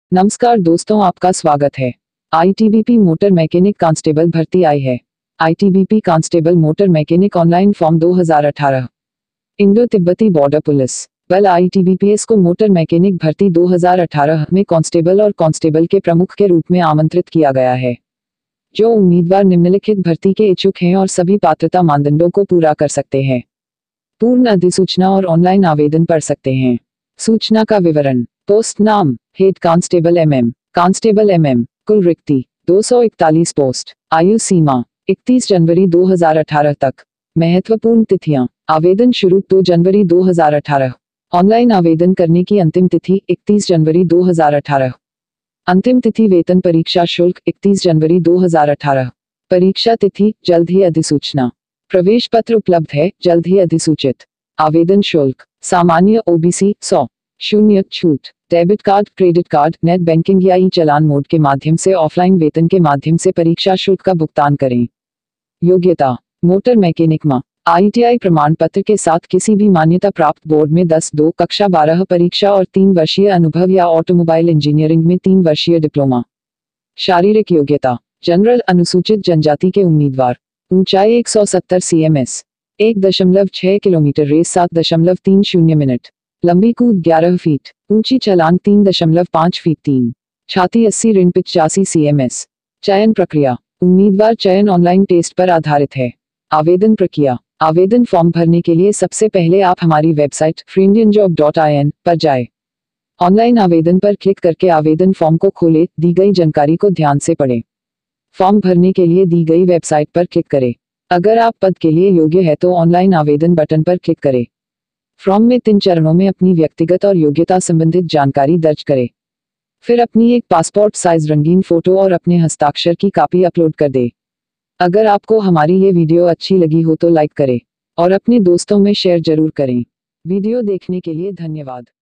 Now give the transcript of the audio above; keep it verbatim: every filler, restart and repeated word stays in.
नमस्कार दोस्तों, आपका स्वागत है। आईटीबीपी मोटर मैकेनिक कांस्टेबल भर्ती आई है। ITBP constable motor mechanic online form दो हज़ार अठारह। इंडो तिब्बती बॉर्डर पुलिस बल आईटीबीपीएस को मोटर मैकेनिक भर्ती दो हज़ार अठारह में कांस्टेबल और कांस्टेबल के प्रमुख के रूप में आमंत्रित किया गया है। जो उम्मीदवार निम्नलिखित भर्ती के इच्छुक हैं और सभी पात्रता मानदंडों को पूरा कर सकते हैं, पूर्ण अधिसूचना और ऑनलाइन आवेदन कर सकते हैं। सूचना का विवरण। पोस्ट नाम head constable MM, constable MM. कुल रिक्ति दो सौ इकतालीस पोस्ट। आयु सीमा इकतीस जनवरी दो हज़ार अठारह तक। महत्वपूर्ण तिथियां। आवेदन शुरू दो जनवरी दो हज़ार अठारह। ऑनलाइन आवेदन करने की अंतिम तिथि इकतीस जनवरी दो हज़ार अठारह। अंतिम तिथि वेतन परीक्षा शुल्क इकतीस जनवरी दो हज़ार अठारह। परीक्षा तिथि जल्द ही अधिसूचना। प्रवेश पत्र उपलब्ध है, जल्द ही अधिसूचित। आवेदन शुल्क सामान्य ओबीसी सौ। शून्य छूट। Debit card, credit card, net banking या ई चालान मोड के माध्यम से ऑफलाइन वेतन के माध्यम से परीक्षा शुल्क का भुगतान करें। योग्यता मोटर मैकेनिक में आईटीआई प्रमाण पत्र के साथ किसी भी मान्यता प्राप्त बोर्ड में दस दो कक्षा बारह परीक्षा और तीन वर्षीय अनुभव या ऑटोमोबाइल इंजीनियरिंग में तीन वर्षीय डिप्लोमा। शारीरिक योग्यता जनरल अनुसूचित जनजाति के उम्मीदवार। ऊंचाई एक सौ सत्तर सेंटीमीटर, एक दशमलव छह किलोमीटर रेस सात दशमलव तीन शून्य मिनट, लंबी कूद ग्यारह फीट, ऊंची छलांग तीन दशमलव पाँच फीट तीन, छाती अस्सी ऋण पिचासी सेंटीमीटर। चयन प्रक्रिया उम्मीदवार चयन ऑनलाइन टेस्ट पर आधारित है। आवेदन प्रक्रिया आवेदन फॉर्म भरने के लिए सबसे पहले आप हमारी website free Indian job dot I N पर जाएं। ऑनलाइन आवेदन पर क्लिक करके आवेदन फॉर्म को खोलें, दी गई जानकारी को ध्यान से पढ़ें। फॉर्म भरने के लिए दी गई वेबसाइट पर क्लिक करें। अगर आप पद के लिए योग्य है तो ऑनलाइन आवेदन बटन पर क्लिक करें। फॉर्म में तीन चरणों में अपनी व्यक्तिगत और योग्यता संबंधित जानकारी दर्ज करें। फिर अपनी एक पासपोर्ट साइज रंगीन फोटो और अपने हस्ताक्षर की कॉपी अपलोड कर दें। अगर आपको हमारी ये वीडियो अच्छी लगी हो तो लाइक करें और अपने दोस्तों में शेयर जरूर करें। वीडियो देखने के लिए धन्यवाद।